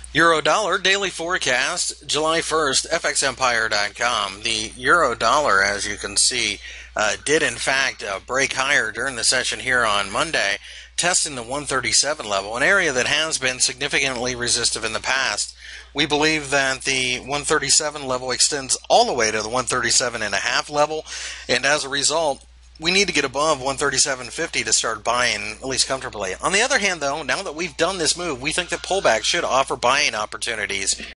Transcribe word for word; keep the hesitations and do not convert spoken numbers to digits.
Eurodollar daily forecast, July first, F X Empire dot com. The Eurodollar, as you can see, uh, did in fact uh, break higher during the session here on Monday, testing the one thirty-seven level, an area that has been significantly resistive in the past. We believe that the one thirty-seven level extends all the way to the one thirty-seven and a half level, and as a result, we need to get above one thirty-seven fifty to start buying, at least comfortably. On the other hand, though, now that we've done this move, we think that pullback should offer buying opportunities.